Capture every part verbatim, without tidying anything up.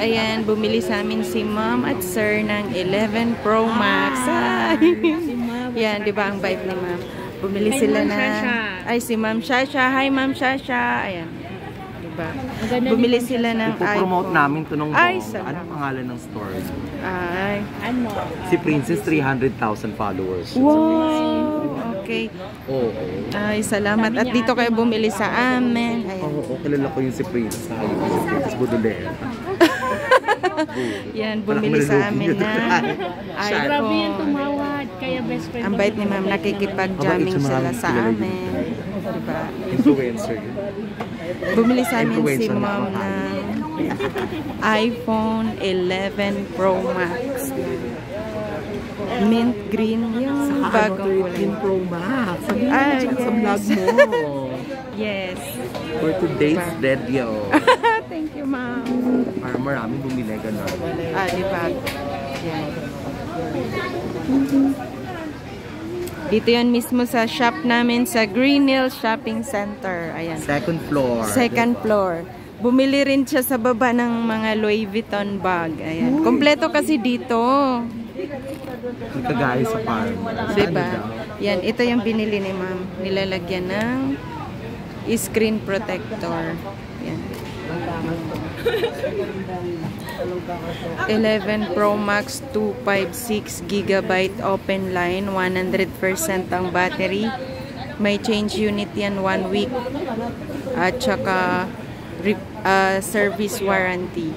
ayan, bumili sa amin si Ma'am at Sir ng eleven Pro Max. Ay! Yan, di ba ang bike ni Ma'am? Bumili sila na... Ay, si Ma'am Shasha. Hi, Ma'am Shasha. Ayan. Diba? Bumili sila ng iPhone. Ipo-promote namin ito nung Ay, anong pangalan ng store? Ay. Ano? Si Princess, three hundred thousand followers. Wow! Okay. Oo. Ay, salamat. At dito kayo bumili sa amin. Ayan. Oo, kilala ko yung si Princess. Ayun, si Princess Baudelaire. Yan, bumili sa amin na iPhone. Grabe yung tumawad. Kaya best friend. Ang bait ni Ma'am, nakikipag-jamming sila sa amin. Diba? Influencer yun. Bumili sa amin si Ma'am ng iPhone eleven Pro Max. Mint green yung bagong kulay. Pro Max. Sabihin mo Ah, sa vlog mo. Yes. For today's video. Thank you, Ma'am. Para maraming bumili gano'n. Ah, diba? Yan. Dito yan mismo sa shop namin sa Greenhills Shopping Center. Ayan. Second floor. Second floor. Bumili rin siya sa baba ng mga Louis Vuitton bag. Ayan. Kompleto kasi dito. Kagaya sa farm. Diba? Yan. Ito yung binili ni Ma'am. Nilalagyan ng screen protector. Yan. eleven Pro Max two fifty-six gigabyte open line, one hundred percent ang battery, may change unit yan one week at saka uh, service warranty.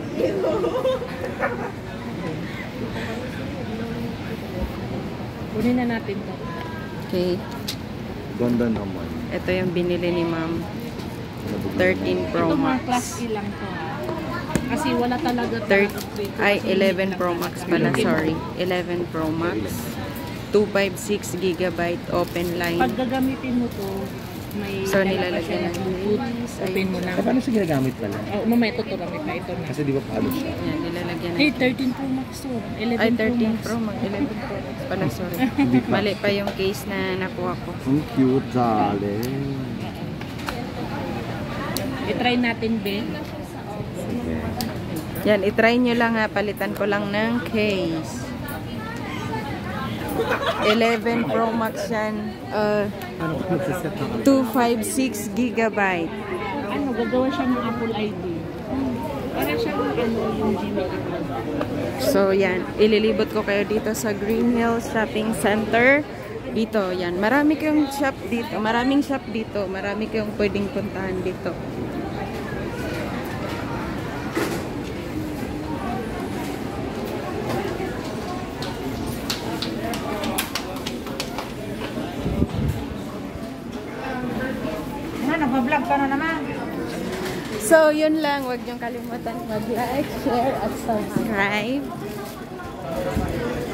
Kunin na natin to. Okay, Ganda naman. ito yung binili ni Ma'am, thirteen Pro Ito mga Max. class E lang to. Kasi wala talaga thirty, ay eleven Pro Max pala, sorry, eleven Pro Max two fifty-six gigabyte open line. Pag gagamitin mo to, may So nilalagyan ng open mo lang. Paano siya ginagamit pala? Oh, mamaya tuturamit na ito na. Kasi di ba paano siya? Yan, nilalagyan Hey, ng thirteen Pro Max to. eleven ay thirteen Pro Pro Max, eleven Pro Max pala, sorry. Hindi pa. Mali pa yung case na nakuha ko. Ang cute, darling. I-try natin, Ben. Sige. Yan, itry nyo lang ha. Palitan ko lang ng case. eleven Pro Max yan. Uh, Ano kung magsiset na kami? two fifty-six gigabyte. Ano, gagawa siya ng Apple I D. Para siyang ano, yung Gmail account. So yan, ililibot ko kayo dito sa Greenhills Shopping Center. Dito, yan. Marami kayong shop dito. Maraming shop dito. Marami kayong pwedeng puntahan dito. Nag-vlog ka na naman. So, yun lang. Huwag niyong kalimutan mag-like, share, at subscribe.